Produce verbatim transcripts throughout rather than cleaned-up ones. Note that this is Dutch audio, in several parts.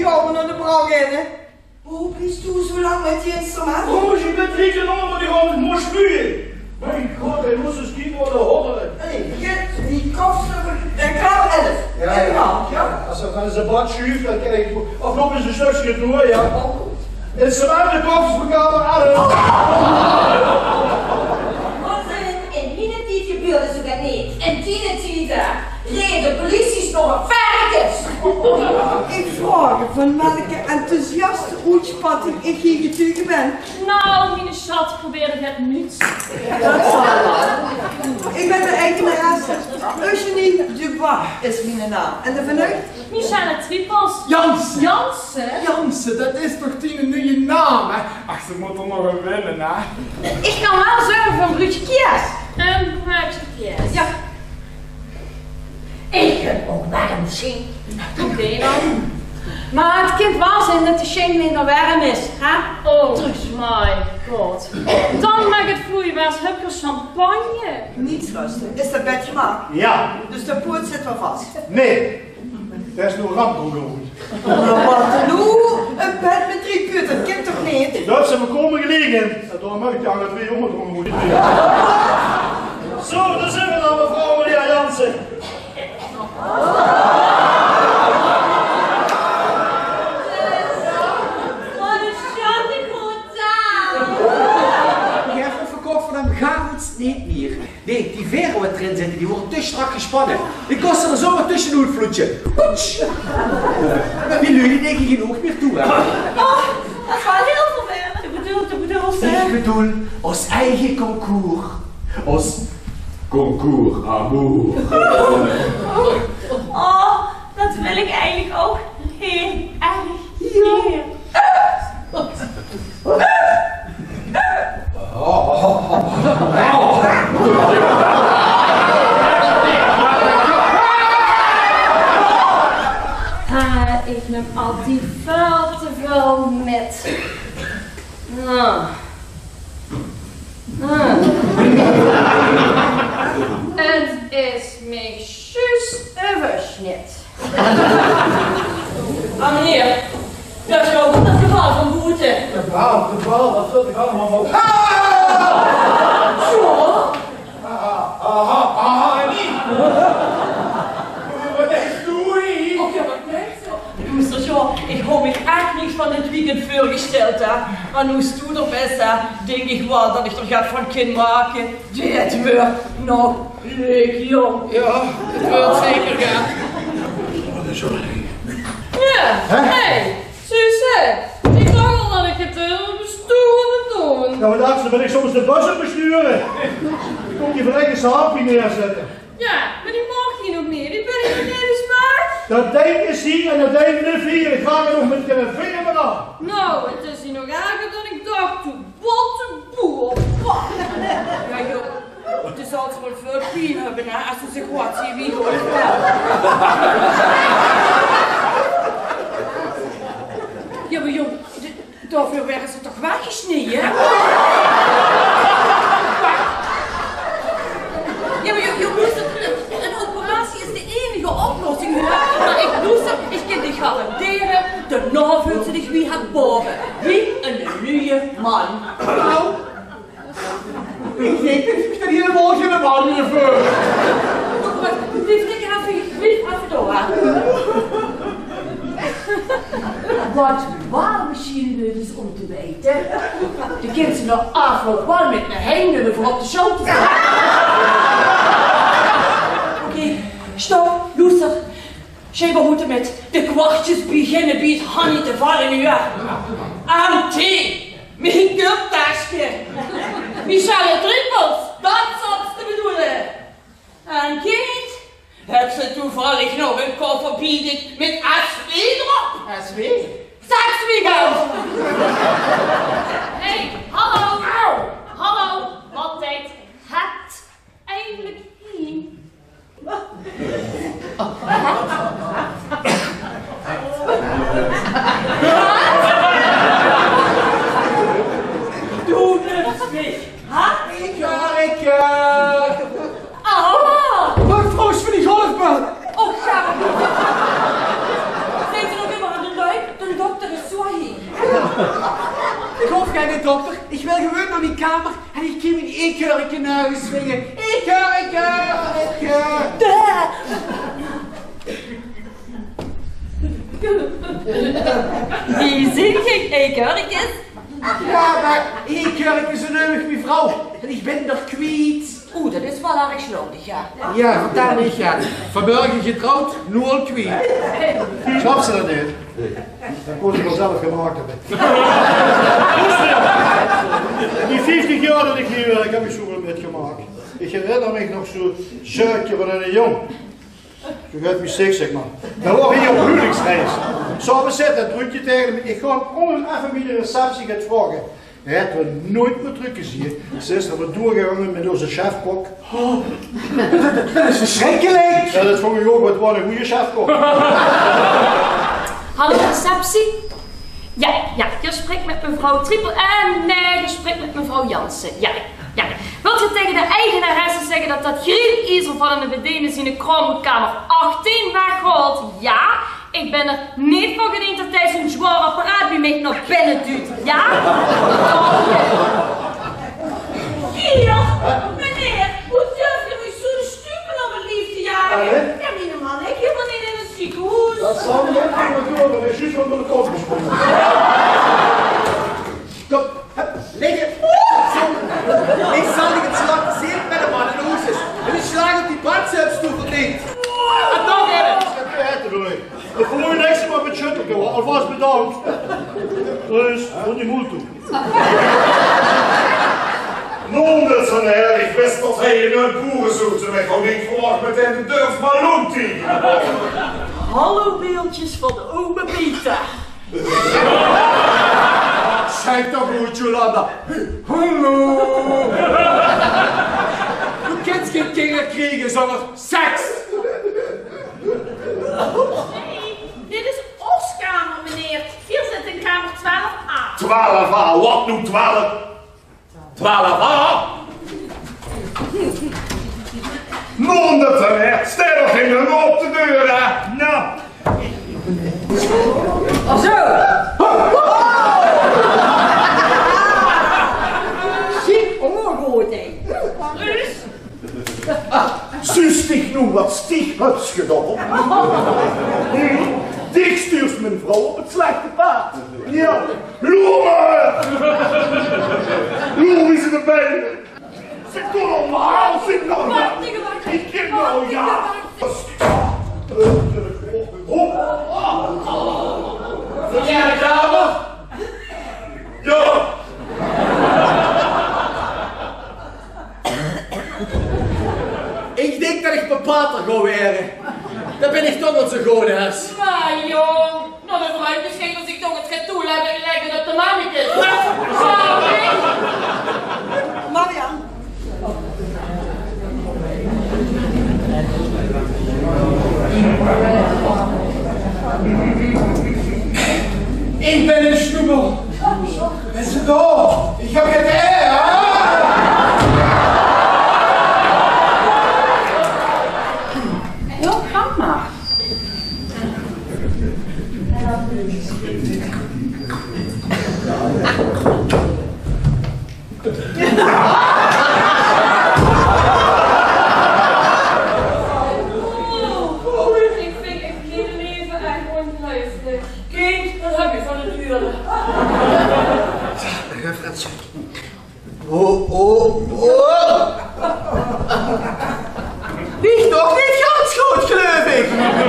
gaan we naar de brand in. Hoe blijft u zo lang met die instrument? Oh, je bent niet genomen, die gaan het mooi spuien. Mijn god, hij moest eens kijken wat de hoddelen. Nee, vergeet die kopstukken. En klaar elf. Ja, ja, ja. Als er dan zijn bad schuift, dan krijg ik of nog eens een stukje door, ja. Instrument, de kopstukken aan. Wat zijn het in die tijd gebeurde zo dat niet? In die tijd reden de politie nog een varkens. Ik vraag van welke enthousiaste uitspatting ik hier getuige ben. Nou, mijn schat probeerde het niet. Dat zal wel. Ik ben de eigenaresse. Eugenie Dubois is mijn naam. En de vanuit? Michelle Trippels. Jansen! Jansen? Jansen, dat is toch die nieuwe naam, hè? Ach, ze moet er nog een winnen, hè? Ik kan wel zorgen voor een broodje kies. Een broodje kies. Ja. Ik kan ook warm zien. Oké dan. Maar het kind was in dat de Schengen minder warm is, hè? Oh my god. Dan mag het vloeibaars hupje champagne. Niets rusten. Is dat bed gemaakt? Ja. Dus de poort zit wel vast? Nee. Dat is nog rampengoed. Nou, wat nu? Een bed met drie puur, dat kind toch niet? Dat ze me komen gelegen. En dan mag ik aan het weer omgedrongen moeten. Zo, daar zijn we dan, mevrouw meneer Jansen. Wat een schattig hotel. Ik heb het verkocht van hem gaat het niet meer. Nee, die veren wat erin zitten, die worden te strak gespannen. Die kosten er zomaar tussenuit vloetje. Poets! Die jullie denken geen oog meer toe, hè? Oh, dat is wel heel vervelend. Ik bedoel, ik bedoel, Ik bedoel, ons eigen concours. Ons concours amour. Oh, dat wil ik eigenlijk ook heel erg hier. Ah, ik neem al die veel te veel met. Ah. Ah. Het is me juist overschnitt. Ah, meneer, dat is wel goed dat geval van boete. De bal, de bal, dat vult ik allemaal op. Zo? Aha, aha, aha, niet. Wat echt doe je? Oh, ja, wat leuk. Mister Shaw, ik hoop me echt niks van dit weekend voorgesteld, hè. Maar nu stoer er best, hè, denk ik wel dat ik er gaat van kind maken. Dit wordt nog leuk, jong. Ja, het wil zeker gaan. Ja, hé, hey, Suze. Ik dacht al dat ik het uh, besturen doen. Nou, dacht ze, ben ik soms de bus op besturen. Ik kom die verrekken zijn hapje neerzetten. Ja, maar die mag hier nog niet. Die ben ik nog niet eens waard. Dat ding is hier en dat ding is hier. Ik ga er nog met de vinger maar aan. Nou, het is hier nog erger dan ik dacht toen. Wat een boel. Ja, joh. Het zal ze wel veel pijn hebben, hè, als ze zich wat zien wie hoort. Ja, maar joh, daarvoor werden ze toch weggesneden, hè? Ja, maar joh, joh, moest het, een operatie is de enige oplossing, hè? Maar ik moest het, ik kan je garanderen, daarna voelt ze zich wie het boven. Wie een nieuwe man. Nou, ik denk dat ik er helemaal geen man meer voor. Blijf ik even, blijf even door, hè? Wat wasmachine is om te weten. De kinderen nog afloop wel met mijn handen voor op de show te gaan. Oké, okay, stop, luister. Schijnbaar moeten met de kwartjes beginnen bij het honey te vallen nu. Aan thee, mijn cuptasje. Michelle Trippels, dat zat te bedoelen. En kind, heb ze toevallig nog een koffer bieden met A S W erop? S W? Saxwiegels! Hé, hey, hallo. Hallo, wat deed het eigenlijk hier? Doe het niet, hè? Ik, ja, ik, eh... Ah! Wat vrouws van die golfbal? Oh, ja. Zijn ze nog immer aan de luik? kamer en ik ging mijn eekjurkje naar huis swingen. Eekjurkje, eekjurkje. Wie zie ik, eekjurkjes? Ja, maar eekjurkje is een eeuwig mevrouw en ik ben er kwijt. Oeh, dat is wel erg slordig, ja. Ja, vertel niet, ja. Vanmorgen getrouwd, nu al kwijt. Snap ze dat niet? Dan kon ik wel zelf gemaakt hebben. Die vijftig jaar dat ik hier werk, heb ik zoveel met gemaakt. Ik herinner me nog zo'n zuidje van een jong. Zo gaat me seks, zeg maar. Dan was ik op huwelijksreis. Zo we zitten, druk je tegen me. Ik ga om even bij de receptie gaan vragen. Hij had we nooit meer terug gezien. Ze is er maar doorgegangen met onze chefkok. Oh, dat is verschrikkelijk! Ja, dat vond ik ook, wat was een goede chefkok. Hallo receptie? Ja, ja, je spreekt met mevrouw Trippel. En nee, je spreekt met mevrouw Jansen. Ja, ja. Wilt je tegen de eigenaresse zeggen dat dat grienezel van een bediening in de kamer achttien weghaalt? Ja, ik ben er niet voor gediend dat hij zo'n zwaar apparaat bij mij naar binnen duwt. Ja? Hier, meneer, hoe durf je me zo'n stupen op een liefde jagen? Ja, mijn man, ik helemaal niet in het ziekenhuis. Dat zal niet even maar door, dat is juist onder de kop gesprongen. Kom, hup, liggen. Ik zal ik het slag zeer met de man in de hoes is. En die slag op die badzuipstoel verdient. En nog even. De volgende niks maar met schuttelken, alvast bedankt. Dus, tot die moed toe. Nun, dat is een her, ik wist dat hij in een boeren zoekt. En ik had niet verwacht met een durf ballon tegen. Hallo beeldjes van de ome Pieter. Zeg toch goed, Jolanda. Hallo. Je kunt geen kinderen krijgen zonder seks. Dit is ons kamer, meneer. Hier zit in kamer twaalf A. twaalf A, wat nu twaalf? twaalf A? Non, dat is een her, stel ging hem op de deur, hè? Nou. Zo. Ziek ongehoord, hé. Dus? Zus dich nu wat stieg huts gedaan. Dik stuurt mijn vrouw op het slechte paard. Ja, Loeme! Loeme is erbij. Zit toch normaal, zit normaal. Ik ken nou, ja. Vind jij de kamer? Ja. Ik denk dat ik bepaald ga werken. Dan ben ik toch wat zo goed als. Maar joh, nou dan vooruit misschien als ik toch het ga toelaten en lijken dat de man niet is. Sorry. Marian. Ik ben een snoebel. Ben ze dood? Ik heb het eer, Ja, ga maar. Oh, ik vind het geen leven echt ongelooflijk. Kind, wat heb je van het huren? Oh, oh, oh. Die toch niet ganz goed, geloof ik.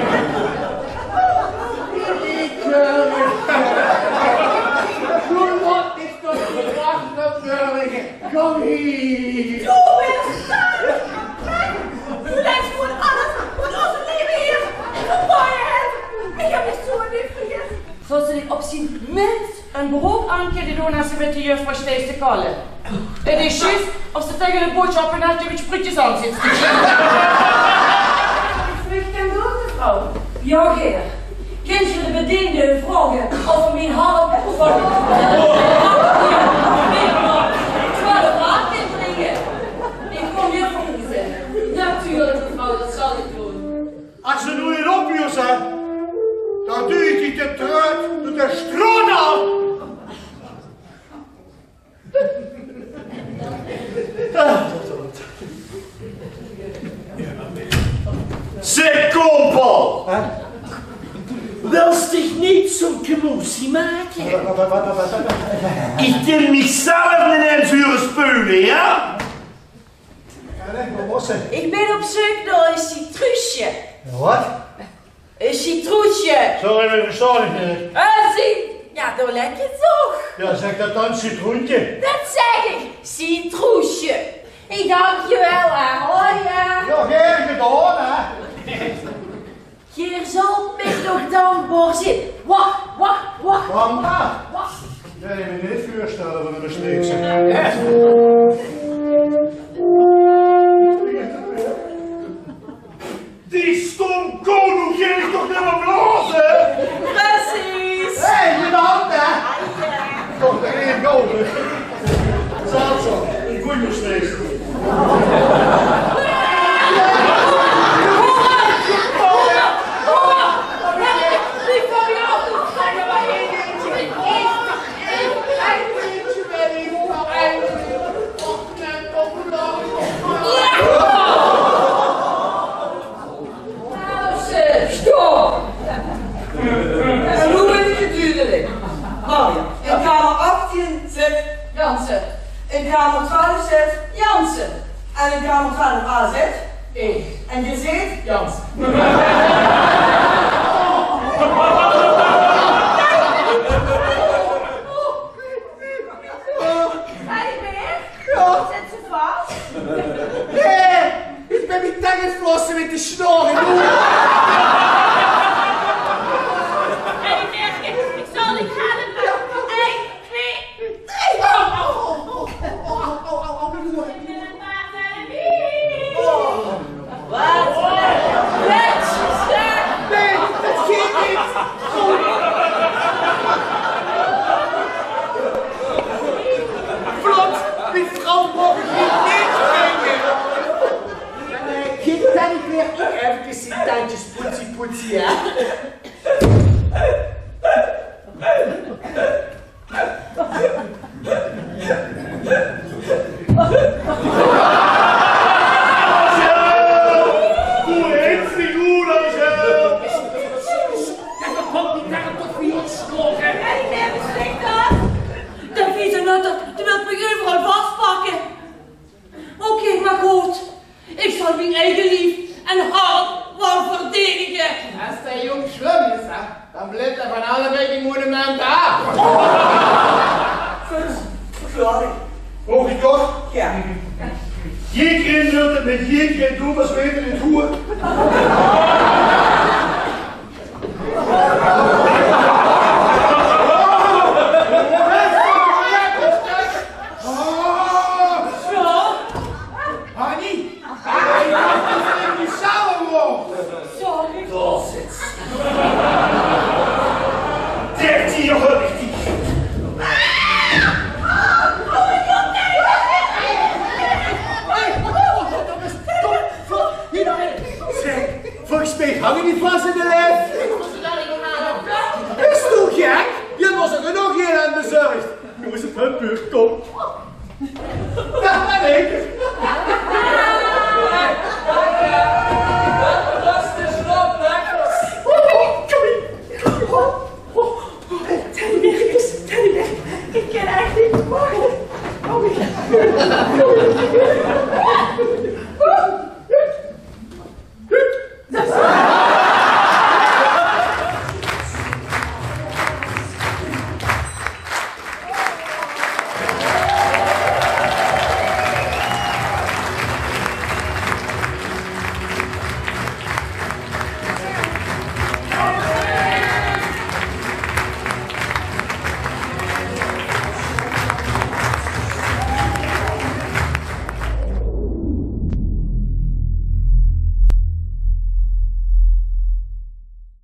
Doe wat is toch niet wachten, kom hier. Doe bent staan! U lijkt gewoon alles wat onze leven hier verborgen heeft. Ik heb het zo niet vergeten. Zoals ze dit opzien, minst een beroep aankeren doen als ze met de juffrouw steeds te kallen. Het is juist of ze tegen de bootje op en naast je met sprutjes aan zit. Ik ken de mevrouw. Ja, heer. Kent je de bediende vragen of er mijn haar op of wat? Twaalf raad inbrengen. Ik kom hier voor u zeggen. Natuurlijk, mevrouw, dat zal ik doen. Als ze nu niet oplossen, dan doe ik die te terug door de stroom af. Willst dich nicht zum Gemussi maken? Ich will mich zelf niet eens voor speulen, ja? Ik ben op zoek naar een citroensje. Wat? Een citroensje. Sorry, maar verstaan ik niet. Een cit... Ja, dat lijkt je toch? Ja, zeg dat dan, citroentje. Dat zeg ik. Citroensje. Ik dank je wel, hè. Hoi, ja. Ja, geen gedaan, hè. Je zal mij nog dankbaar zijn. Wacht, wacht, wacht. Waarom dat? Wacht. Dat je me niet voorstellen van een steek zijn. Die stom koning ging ik toch niet meer blazen? Precies. Hé, hey, je hand, hè? Toch er geen golven. Zaad zo. Een goeie steek. In kamer achttien zit Jansen. In kamer twaalf zit Jansen. En in kamer twaalf A zit ik. En je zit Jansen. Hey, meneer. Ja. Zit ze vast? Nee, ik ben met tangenflossen met de snor. Poetsie, poetsie, ja. Hoe heet die goed dan zo? Dat komt niet daar toch weer slogen. Hey, meneer, beschikt dat? Dat weet je nou, dat wil me overal vastpakken. Oké, okay, maar goed. Ik zal mijn eigen lief en hart wel verdedigen. Als der Junge schlimm ist, dann bleibt er von allen wegen Monument da. Verklaring. Hoog ik toch? Ja. Geen kind zult het met geen kind doen, maar ze weten het hoe.